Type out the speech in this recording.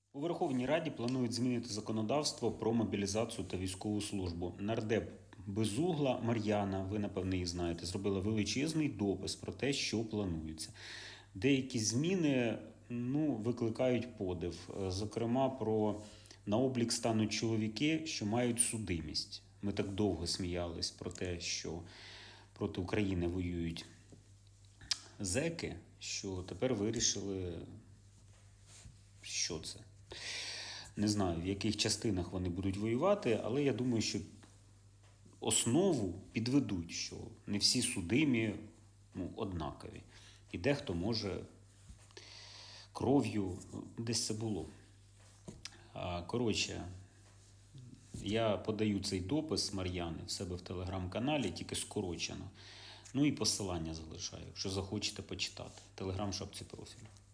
У Верховній Раді планують змінити законодавство про мобілізацію та військову службу. Нардеп Безугла Мар'яна, ви, напевне, її знаєте, зробила величезний допис про те, що планується. Деякі зміни викликають подив. Зокрема, на облік стануть чоловіки, що мають судимість. Ми так довго сміялись про те, що проти України воюють зеки, що тепер вирішили, що це. Не знаю, в яких частинах вони будуть воювати, але я думаю, що основу підведуть, що не всі судимі однакові. І дехто може кров'ю, десь це було. Коротше, я подаю цей допис Мар'яни в себе в телеграм-каналі, тільки скорочено. І посилання залишаю, якщо захочете почитати. Телеграм в шапці профілю.